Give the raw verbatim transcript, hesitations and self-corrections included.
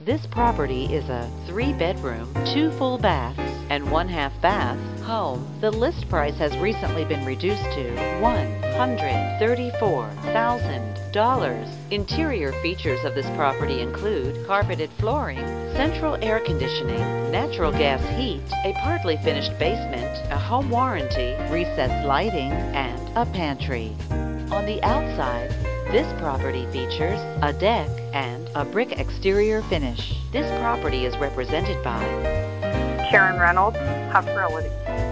This property is a three-bedroom, two full baths, and one half bath home. The list price has recently been reduced to one hundred thirty-four thousand dollars. Interior features of this property include carpeted flooring, central air conditioning, natural gas heat, a partly finished basement, a home warranty, recessed lighting, and a pantry. On the outside, this property features a deck and a brick exterior finish. This property is represented by Karen Reynolds, HUFF Realty.